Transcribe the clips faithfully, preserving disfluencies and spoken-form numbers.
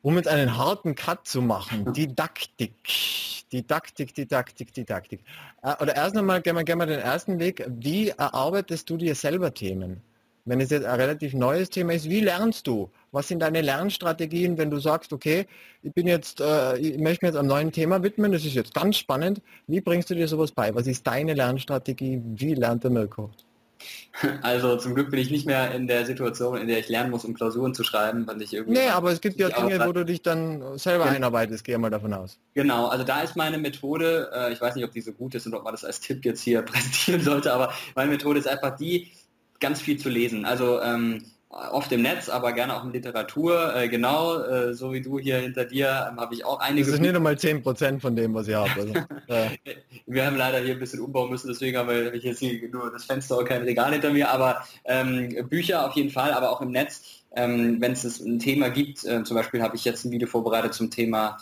Um jetzt einen harten Cut zu machen, Didaktik, Didaktik, Didaktik, Didaktik. Äh, oder erst einmal, gehen wir, gehen wir den ersten Weg, wie erarbeitest du dir selber Themen? Wenn es jetzt ein relativ neues Thema ist, wie lernst du? Was sind deine Lernstrategien, wenn du sagst, okay, ich bin jetzt, äh, ich möchte mir jetzt einem neuen Thema widmen, das ist jetzt ganz spannend. Wie bringst du dir sowas bei? Was ist deine Lernstrategie? Wie lernt der Mirko? Also zum Glück bin ich nicht mehr in der Situation, in der ich lernen muss, um Klausuren zu schreiben, weil ich irgendwie... Nee, aber es gibt ja Dinge, wo du dich dann selber ja. einarbeitest, gehe mal davon aus. Genau, also da ist meine Methode, äh, ich weiß nicht, ob die so gut ist und ob man das als Tipp jetzt hier präsentieren sollte, aber meine Methode ist einfach die, ganz viel zu lesen. Also ähm, oft im Netz, aber gerne auch in Literatur. Äh, genau, äh, so wie du hier hinter dir, ähm, habe ich auch einige... Das ist nicht einmal zehn Prozent von dem, was ich habe. Also, äh. Wir haben leider hier ein bisschen umbauen müssen, deswegen habe ich jetzt hier nur das Fenster und kein Regal hinter mir, aber ähm, Bücher auf jeden Fall, aber auch im Netz, ähm, wenn es ein Thema gibt, äh, zum Beispiel habe ich jetzt ein Video vorbereitet zum Thema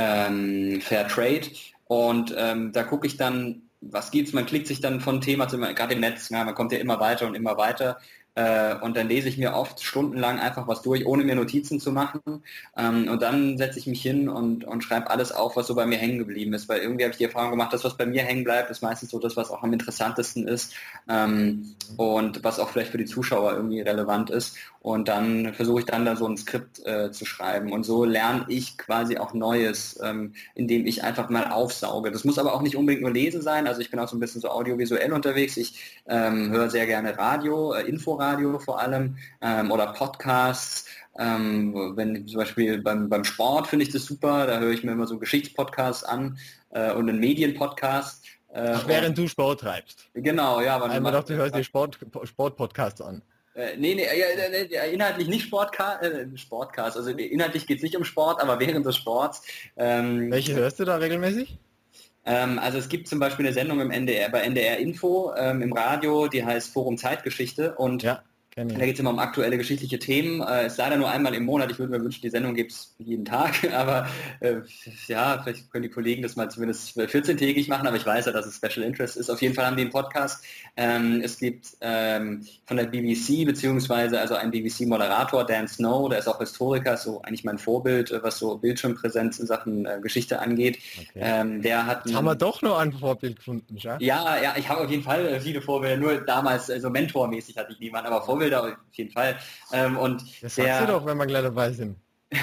ähm, Fair Trade und ähm, da gucke ich dann, was gibt's, man klickt sich dann von Thema zu Thema, gerade im Netz, ja, man kommt ja immer weiter und immer weiter. Äh, und dann lese ich mir oft stundenlang einfach was durch, ohne mir Notizen zu machen. Ähm, und dann setze ich mich hin und, und schreibe alles auf, was so bei mir hängen geblieben ist. Weil irgendwie habe ich die Erfahrung gemacht, das, was bei mir hängen bleibt, ist meistens so das, was auch am interessantesten ist ähm, und was auch vielleicht für die Zuschauer irgendwie relevant ist. Und dann versuche ich dann da so ein Skript äh, zu schreiben. Und so lerne ich quasi auch Neues, ähm, indem ich einfach mal aufsauge. Das muss aber auch nicht unbedingt nur Lesen sein. Also ich bin auch so ein bisschen so audiovisuell unterwegs. Ich ähm, höre sehr gerne Radio, äh, Inforadio vor allem ähm, oder Podcasts. Ähm, wenn zum Beispiel beim, beim Sport finde ich das super. Da höre ich mir immer so Geschichtspodcasts an äh, und einen Medienpodcast. Äh, Ach, während du Sport treibst. Genau, ja. Ich habe du hörst dir Sport, Sportpodcasts an. Äh, nee, nee, ja, ja, inhaltlich nicht Sportcast, äh, Sportcast, also inhaltlich geht es nicht um Sport, aber während des Sports. Ähm, Welche hörst du da regelmäßig? Ähm, also es gibt zum Beispiel eine Sendung im N D R, bei N D R Info ähm, im Radio, die heißt Forum Zeitgeschichte und ja. Da geht es immer um aktuelle geschichtliche Themen. Äh, ist leider nur einmal im Monat. Ich würde mir wünschen, die Sendung gibt es jeden Tag. Aber äh, ja, vielleicht können die Kollegen das mal zumindest vierzehntägig machen. Aber ich weiß ja, dass es Special Interest ist. Auf jeden Fall haben die einen Podcast. Ähm, es gibt ähm, von der B B C, beziehungsweise also ein B B C-Moderator, Dan Snow, der ist auch Historiker, so eigentlich mein Vorbild, was so Bildschirmpräsenz in Sachen äh, Geschichte angeht. Okay. Ähm, der hat Jetzt haben wir doch noch ein Vorbild gefunden, ja? Ja, ja, ich habe auf jeden Fall viele Vorbilder. Nur damals, so also mentormäßig hatte ich niemanden, aber Vorbilder auf jeden Fall. Ähm, und das der, sagst du doch, wenn wir gleich dabei sind.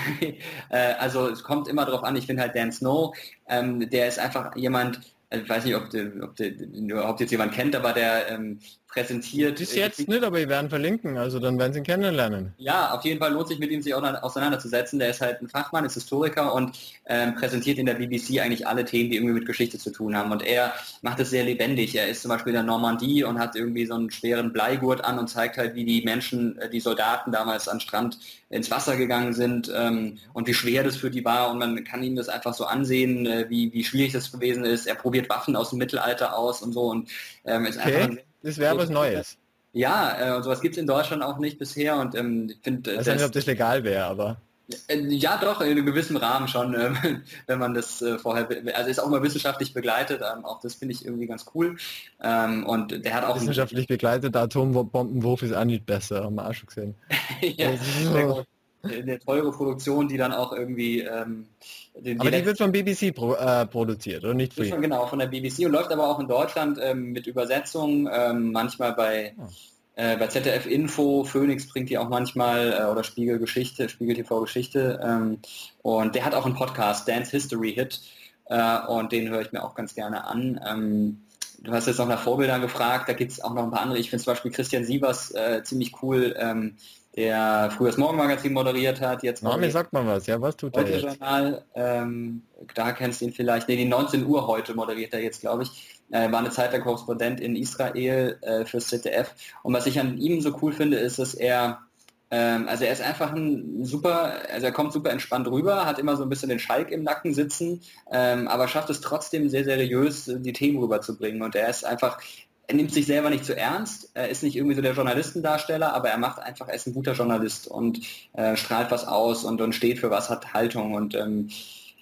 äh, also es kommt immer darauf an, ich finde halt Dan Snow, ähm, der ist einfach jemand, also ich weiß nicht, ob, de, ob, de, ob jetzt jemand kennt, aber der ähm, präsentiert... Bis jetzt äh, nicht, aber wir werden verlinken, also dann werden Sie ihn kennenlernen. Ja, auf jeden Fall lohnt sich mit ihm sich auch auseinanderzusetzen. Der ist halt ein Fachmann, ist Historiker und ähm, präsentiert in der B B C eigentlich alle Themen, die irgendwie mit Geschichte zu tun haben. Und er macht es sehr lebendig. Er ist zum Beispiel in der Normandie und hat irgendwie so einen schweren Bleigurt an und zeigt halt, wie die Menschen, die Soldaten damals an Strand ins Wasser gegangen sind ähm, und wie schwer das für die war. Und man kann ihm das einfach so ansehen, äh, wie, wie schwierig das gewesen ist. Er probiert Waffen aus dem Mittelalter aus und so. Und ähm, ist okay. einfach ein Das wäre was Neues. Ja, äh, sowas gibt es in Deutschland auch nicht bisher und ähm, ich finde... Ich weiß nicht, ob das legal wäre, aber... Äh, ja, doch, in einem gewissen Rahmen schon, äh, wenn man das äh, vorher... Also ist auch mal wissenschaftlich begleitet, ähm, auch das finde ich irgendwie ganz cool. Ähm, und der hat auch... Wissenschaftlich begleitet, der Atombombenwurf ist auch nicht besser, haben wir auch schon gesehen. Ja, so. Eine teure Produktion, die dann auch irgendwie... Ähm, den, aber die wird von B B C pro, äh, produziert, oder nicht? Schon, genau, von der B B C und läuft aber auch in Deutschland ähm, mit Übersetzung, ähm, manchmal bei, oh. äh, bei Z D F Info, Phoenix bringt die auch manchmal, äh, oder Spiegel Geschichte, Spiegel T V Geschichte. Ähm, und der hat auch einen Podcast, Dance History Hit, äh, und den höre ich mir auch ganz gerne an. Ähm, du hast jetzt noch nach Vorbildern gefragt, da gibt es auch noch ein paar andere. Ich finde zum Beispiel Christian Sievers äh, ziemlich cool, ähm, der früher das Morgenmagazin moderiert hat. Jetzt Na, mir sagt man was, ja, was tut er jetzt? Journal, ähm, da kennst du ihn vielleicht, nee, die neunzehn Uhr heute moderiert er jetzt, glaube ich. Äh, war eine Zeit der Korrespondent in Israel äh, fürs Z D F. Und was ich an ihm so cool finde, ist, dass er, ähm, also er ist einfach ein super, also er kommt super entspannt rüber, hat immer so ein bisschen den Schalk im Nacken sitzen, ähm, aber schafft es trotzdem sehr seriös, die Themen rüberzubringen. Und er ist einfach... Er nimmt sich selber nicht zu ernst, er ist nicht irgendwie so der Journalistendarsteller, aber er macht einfach, er ist ein guter Journalist und äh, strahlt was aus und, und steht für was, hat Haltung und ähm,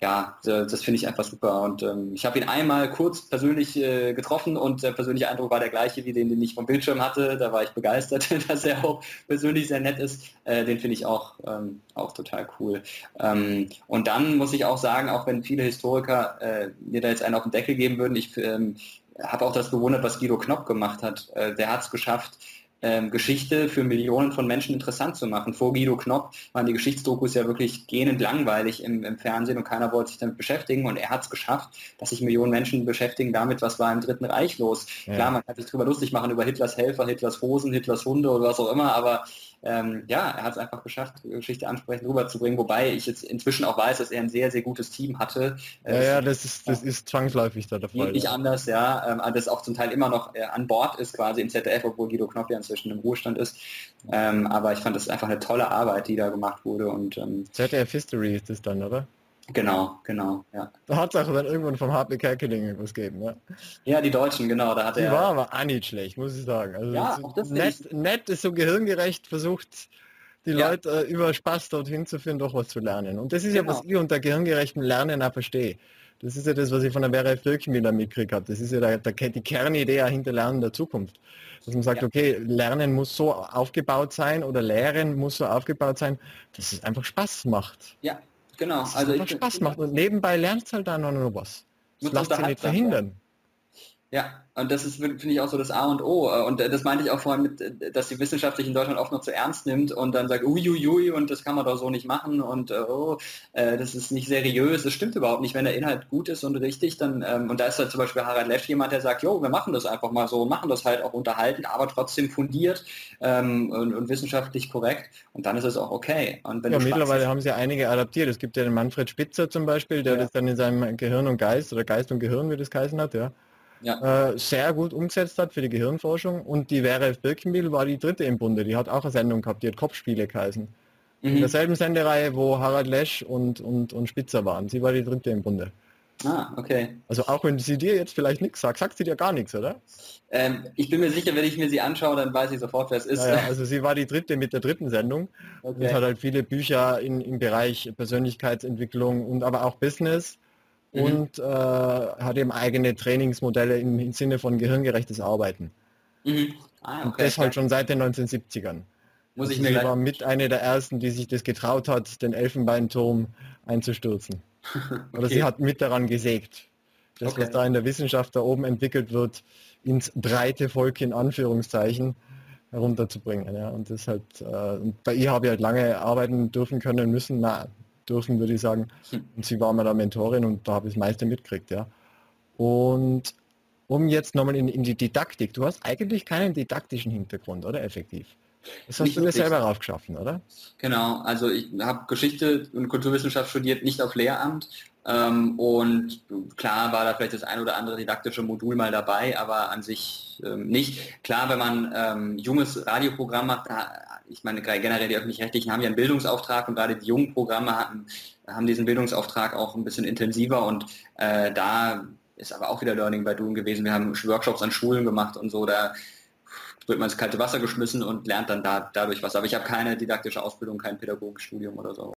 ja, das finde ich einfach super. Und ähm, ich habe ihn einmal kurz persönlich äh, getroffen und der persönliche Eindruck war der gleiche wie den, den ich vom Bildschirm hatte. Da war ich begeistert, dass er auch persönlich sehr nett ist. Äh, den finde ich auch, ähm, auch total cool. Ähm, und dann muss ich auch sagen, auch wenn viele Historiker äh, mir da jetzt einen auf den Deckel geben würden, ich ähm, habe auch das bewundert, was Guido Knopp gemacht hat. Äh, der hat es geschafft, Ähm, Geschichte für Millionen von Menschen interessant zu machen. Vor Guido Knopp waren die Geschichtsdokus ja wirklich gähnend langweilig im, im Fernsehen und keiner wollte sich damit beschäftigen und er hat es geschafft, dass sich Millionen Menschen beschäftigen damit, was war im Dritten Reich los. Ja. Klar, man kann sich darüber lustig machen, über Hitlers Helfer, Hitlers Hosen, Hitlers Hunde oder was auch immer, aber ähm, ja, er hat es einfach geschafft, Geschichte ansprechend rüberzubringen, wobei ich jetzt inzwischen auch weiß, dass er ein sehr, sehr gutes Team hatte. Ja, ja, das ist, das ist zwangsläufig da der Fall. Nicht ja. anders, ja, ähm, das auch zum Teil immer noch äh, an Bord ist, quasi im Z D F, obwohl Guido Knopp ja inzwischen im Ruhestand ist. Ähm, aber ich fand das einfach eine tolle Arbeit, die da gemacht wurde. Und ähm, Z D F History ist das dann, oder? Genau, genau, ja. Da hat es auch dann irgendwann vom H P Kerkeling was gegeben, ja. Ja, die Deutschen, genau, da hat die er... Die war aber auch nicht schlecht, muss ich sagen. Also ja, auch das nett, ich... nett ist so gehirngerecht versucht, die ja. Leute äh, über Spaß dorthin zu führen, doch was zu lernen. Und das ist genau. ja, was ich unter gehirngerechtem Lernen auch verstehe. Das ist ja das, was ich von der Vera Birkenmüller mitgekriegt habe. Das ist ja der, der, die Kernidee hinter Lernen der Zukunft. Dass man sagt, ja. okay, Lernen muss so aufgebaut sein oder Lehren muss so aufgebaut sein, dass es einfach Spaß macht. Ja, genau. Dass also es einfach ich, Spaß ich, macht und nebenbei lernst halt dann noch was. Das lässt sich nicht verhindern. Ja, und das ist, finde ich, auch so das A und O. Und das meinte ich auch vorhin mit, dass die Wissenschaft sich in Deutschland oft noch zu ernst nimmt und dann sagt, uiuiui, und das kann man doch so nicht machen und oh, das ist nicht seriös. Das stimmt überhaupt nicht. Wenn der Inhalt gut ist und richtig, dann, und da ist halt zum Beispiel Harald Lesch jemand, der sagt, jo, wir machen das einfach mal so, machen das halt auch unterhalten, aber trotzdem fundiert ähm, und, und wissenschaftlich korrekt. Und dann ist es auch okay. Und wenn ja, mittlerweile haben sie einige adaptiert. Es gibt ja den Manfred Spitzer zum Beispiel, der ja. das dann in seinem Gehirn und Geist oder Geist und Gehirn, wie das geheißen hat, ja. Ja. Äh, sehr gut umgesetzt hat für die Gehirnforschung. Und die Vera Birkenbiel war die dritte im Bunde. Die hat auch eine Sendung gehabt, die hat Kopfspiele geheißen. Mhm. In derselben Sendereihe, wo Harald Lesch und, und, und Spitzer waren. Sie war die dritte im Bunde. Ah, okay. Also auch wenn sie dir jetzt vielleicht nichts sagt, sagt sie dir gar nichts, oder? Ähm, ich bin mir sicher, wenn ich mir sie anschaue, dann weiß ich sofort, wer es ist. Ja, ja, also sie war die dritte mit der dritten Sendung. Okay. Und hat halt viele Bücher in, im Bereich Persönlichkeitsentwicklung und aber auch Business. Und äh, hat eben eigene Trainingsmodelle im, im Sinne von gehirngerechtes Arbeiten. Mhm. Ah, okay, und das halt schon seit den neunzehnhundertsiebzigern. Muss also ich mir sie gleich... war mit einer der ersten, die sich das getraut hat, den Elfenbeinturm einzustürzen. okay. Oder sie hat mit daran gesägt. Das, okay. was da in der Wissenschaft da oben entwickelt wird, ins breite Volk in Anführungszeichen herunterzubringen. Ja. Und das halt, äh, und bei ihr habe ich halt lange arbeiten dürfen können müssen. Na, dürfen, würde ich sagen. Und sie war meine Mentorin und da habe ich das meiste mitgekriegt, ja. Und um jetzt nochmal in, in die Didaktik, du hast eigentlich keinen didaktischen Hintergrund, oder? Effektiv. Das hast nicht du dir selber raufgeschaffen, oder? Genau, also ich habe Geschichte und Kulturwissenschaft studiert, nicht auf Lehramt. Ähm, und klar war da vielleicht das ein oder andere didaktische Modul mal dabei, aber an sich ähm, nicht. Klar, wenn man ähm, junges Radioprogramm macht, da, ich meine generell die Öffentlich-Rechtlichen haben ja einen Bildungsauftrag und gerade die jungen Programme hatten, haben diesen Bildungsauftrag auch ein bisschen intensiver und äh, da ist aber auch wieder Learning by Doing gewesen. Wir haben Workshops an Schulen gemacht und so, da wird man ins kalte Wasser geschmissen und lernt dann da, dadurch was. Aber ich habe keine didaktische Ausbildung, kein Pädagogikstudium oder so.